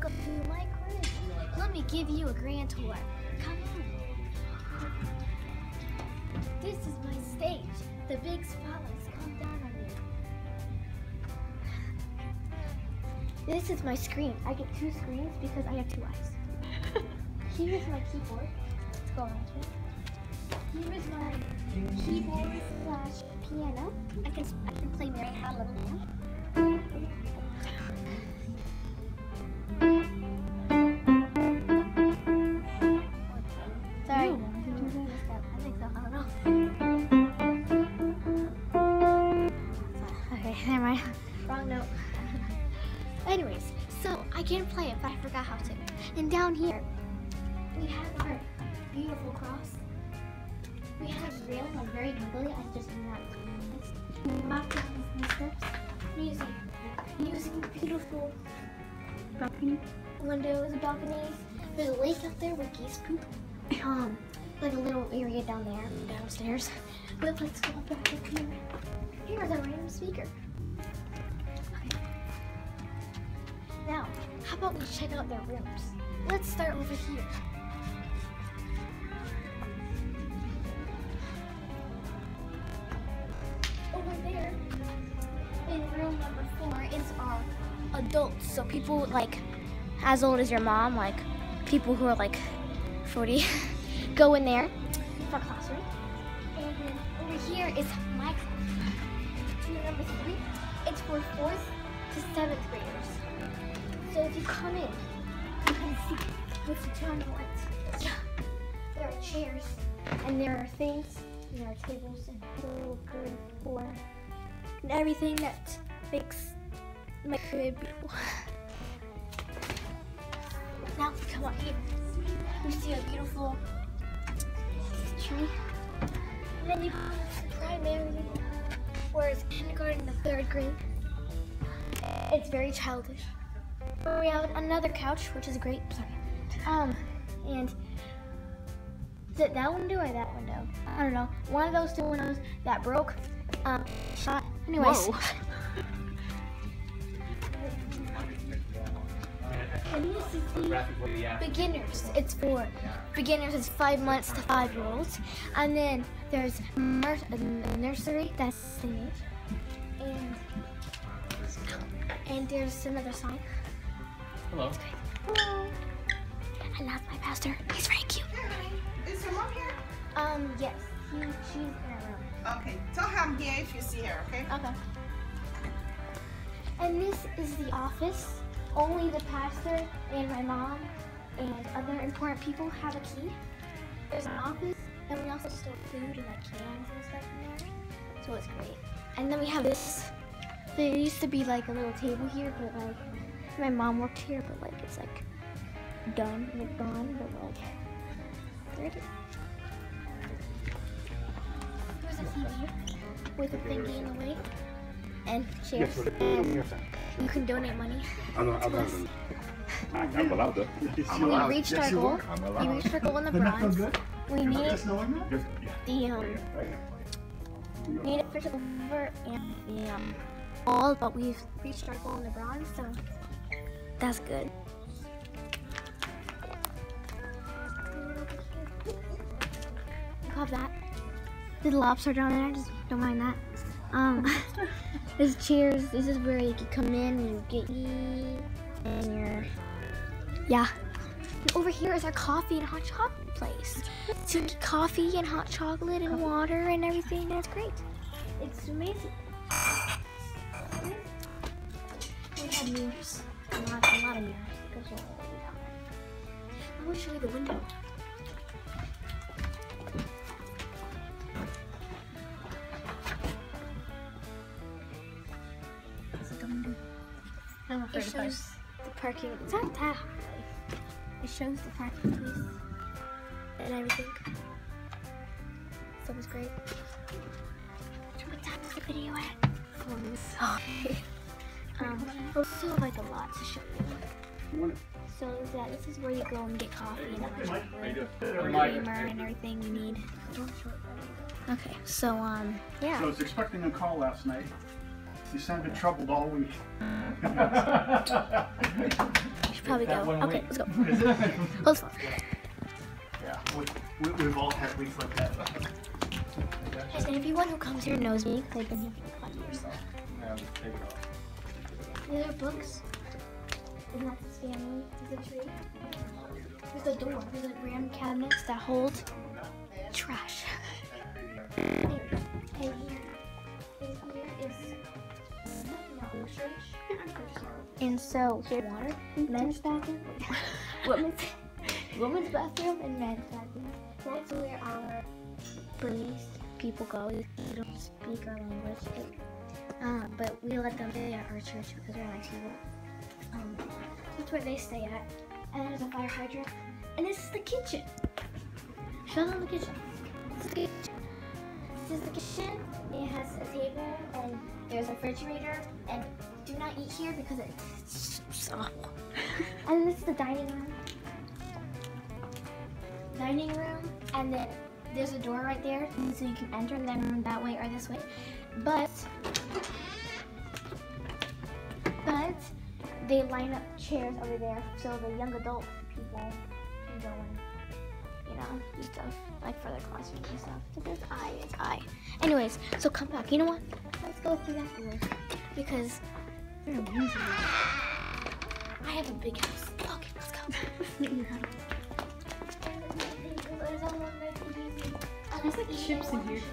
welcome to my crib. Let me give you a grand tour. Come on. This is my stage. The big spotlights come down on me. This is my screen. I get 2 screens because I have 2 eyes. Here's my keyboard. Let's go around to it. Here is my keyboard / piano. I can play Mary Had a Little Lamb. Sorry. I think so. I don't know. Okay, never mind. Wrong note. Anyways, so I can play it, but I forgot how to. And down here, we have our beautiful cross. We have a rail, like very wiggly. I just do not explain this. We walk down these steps, using beautiful balcony windows, balconies. There's a lake out there with geese poop. Like a little area down there, downstairs. But let's go back up here. Here's a random speaker. Okay. Now, how about we check out their rooms? Let's start over here. Over there, in room number 4, is our adults. So people like as old as your mom, like people who are like 40, go in there for classroom. And then over here is my class. Room number 3, it's for 4th to 7th graders. So if you come in, you can see with the turn lights. Yeah. There are chairs and there are things. There are tables and little good for and everything that makes my crib beautiful. Now if you come out here, you see a beautiful tree. And then you go to primary, whereas kindergarten to 3rd grade. It's very childish. We have another couch, which is great. Sorry. And is it that window or that window? I don't know. One of those 2 windows that broke. Shot. Anyways. Whoa. And this is the beginners. It's for beginners. It's 5 months to 5-year-olds. And then there's nursery. That's the age. And there's another song. Hello. Hello. I love my pastor. He's very cute. Is your mom here? Yes. She's in her room. Okay. Tell her I'm here if you see her, okay? Okay. And this is the office. Only the pastor and my mom and other important people have a key. There's an office, and we also store food and like cans and stuff in there. So it's great. And then we have this. There used to be like a little table here, but like my mom worked here, but like it's like done, like gone, but like there it is. There's a TV with a thingy in the way and chairs. And you can donate money. I'm allowed to. We reached our goal. We reached our goal in the bronze. We made made it for silver and the gold, but we've reached our goal in the bronze, so that's good. You have that. There's a lobster down there. Just don't mind that. There's chairs. This is where you can come in and you get eat and you're yeah. And over here is our coffee and hot chocolate place. So you get coffee and hot chocolate and water and everything. That's great. It's amazing. We have mirrors. A lot of mirrors. I will show you the window. It shows the parking. It's not that high. It shows the parking place and everything. So it's great. What time is the video at? 4 minutes. Okay. We'll still have like a lot to show you. So yeah, this is where you go and get coffee and chocolate, creamer and everything you need. Okay, so yeah. So I was expecting a call last night. You sounded troubled all week. probably That go. one Okay, week. let's go. Let's go. Yeah, we've all had weeks like that. And everyone who comes here knows me because I've been here for 5 years. Yeah, just take it off. These are books. Isn't that this family? There's a tree. There's a door. There's like random cabinets that hold trash. And here is and so here's water, men's bathroom, women's bathroom, and men's bathroom. That's where our Burmese people go. We don't speak our language, but we let them stay at our church because they're nice people. That's where they stay at. And there's a fire hydrant. And this is the kitchen. Show them the kitchen. This is the kitchen. This is the kitchen. It has a table and there's a refrigerator. And do not eat here because it's awful. And this is the dining room. And then there's a door right there, so you can enter and then that way or this way. But they line up chairs over there so the young adult people can go and, do stuff like for their classrooms and stuff. So there's I. Anyways, so come back. You know what? Let's go through that door because they're amazing. I have a big house. Okay, let's go. There's like chips in here.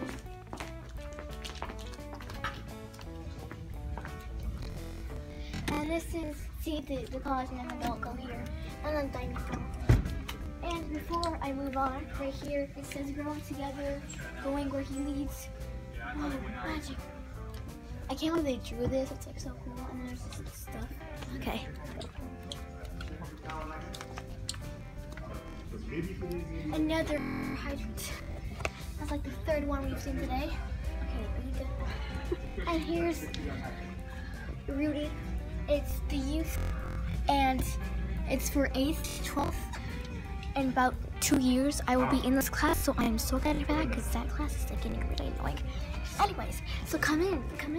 And this is, the college and adult go here. And then dining room. And before I move on, right here, it says growing together, going where he leads. Oh, magic. I can't believe they drew this, it's like so cool. And then there's this stuff. Okay. Another hydrant. That's like the third one we've seen today. Okay, and here's Rudy. It's the youth, and it's for 8th, 12th. In about 2 years, I will be in this class, so I am so excited for that because that class is like getting really annoying. Anyways, so come in.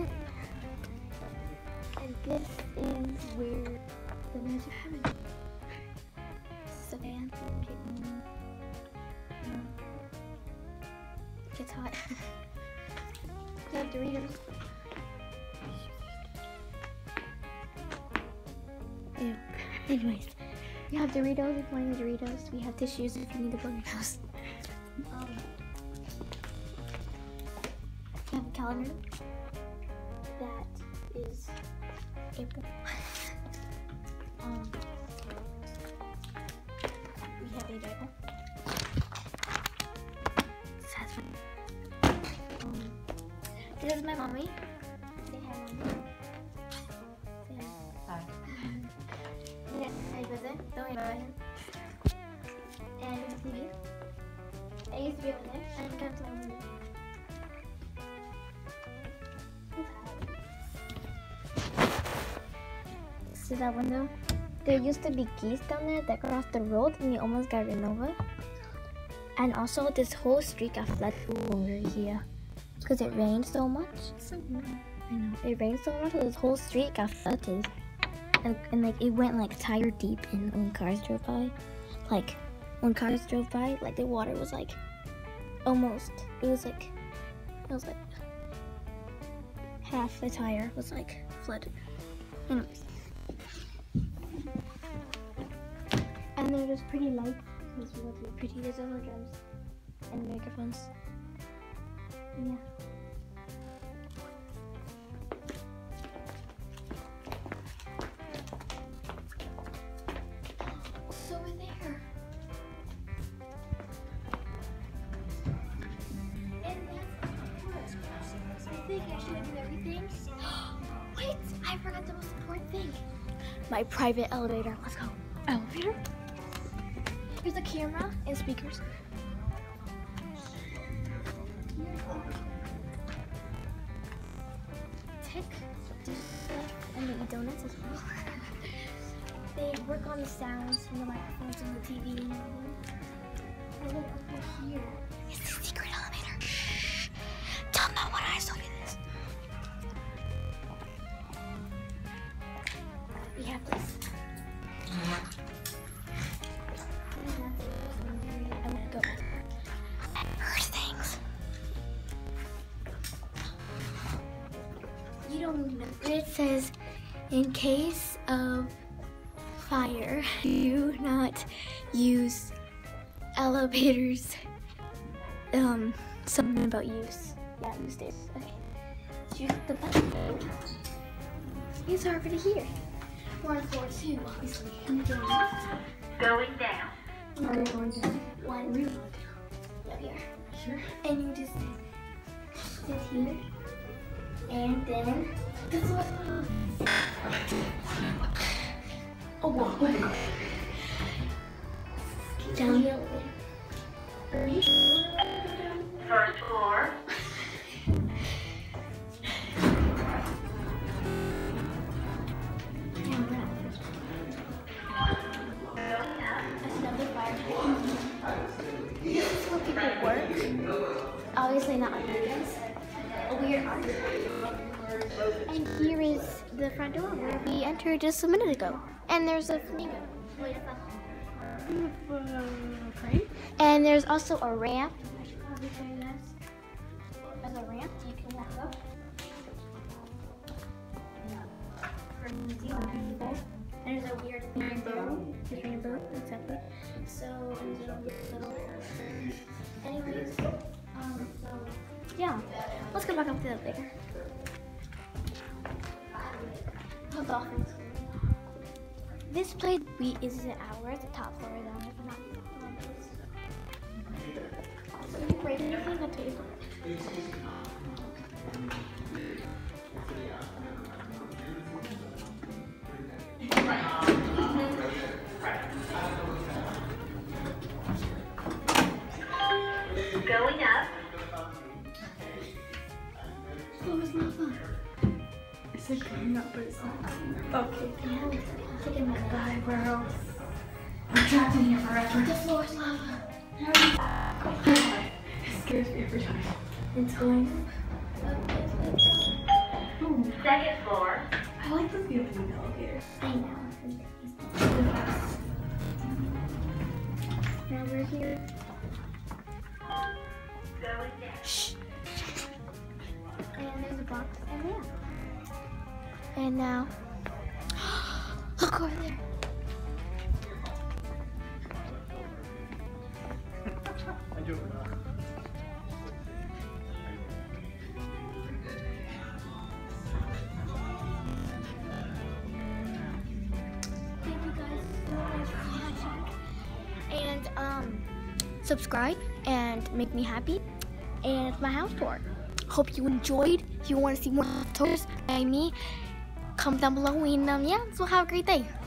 And this is where the magic happens. So it's hot. We have Doritos. Ew. Anyways, we have Doritos if you want the Doritos. We have tissues if you need the Doritos. We have a calendar. That is April. We have a Bible. This is my mommy. Say hi, mommy. Say hi. Yeah, I visit. Don't worry about him. And TV. I used to be over there. And come to my window. See that window? There used to be geese down there that crossed the road and we almost got ran over. And also this whole street got flooded over here. Because it rained so much. I know. It rained so much that this whole street got flooded. And like it went like tire deep in when cars drove by. Like when cars drove by, like the water was like almost, it was like half the tire was like flooded. Anyways. And there was pretty lights. This was really pretty. There's other drums and microphones. Yeah. What's over there? And that's I think I showed you everything. Wait, I forgot the most important thing. My private elevator. Let's go. Elevator? Here's a camera and speakers. Tech, and they eat donuts as well. They work on the sounds and the microphones and the TV and everything. And then over here is the secret elevator. Shh! Tell no one I told you this. We have this. says, in case of fire, do not use elevators. Something about use. Yeah, use stairs. Okay. Let's use the button. It's already here. We're on floor 2, obviously. Going down. We're going down. 1. Up here. Sure. And you just sit here. And then the floor. Oh, wow. Oh my God. Down the elevator. First floor. This is where people work. Obviously not like weekends. A weird art. And here is the front door where we entered just a minute ago. And there's a flamingo. And there's also a ramp. I should probably show you this. There's a ramp so you can walk up. And there's a weird rainbow. There's a rainbow, exactly. So there's a little. Anyways, so yeah. Let's go back up to the elevator. The dolphins. This place is at the top floor though. If I'm not so if you break anything, I'll tell you. Going up. Oh, it's not fun. It's like going up, but it's not fun. Okay. Take a minute. Bye, girls. I'm trapped in here forever. The floor is lava. It scares me every time. It's going Ooh. second floor. I like the view of the elevator. I know. Now we're here. Shh. And there's a box and yeah. And now, look over there. I do it. Thank you guys so much for watching. And subscribe and make me happy. And it's my house tour. Hope you enjoyed. If you want to see more tours by me, comment down below and yeah, so have a great day.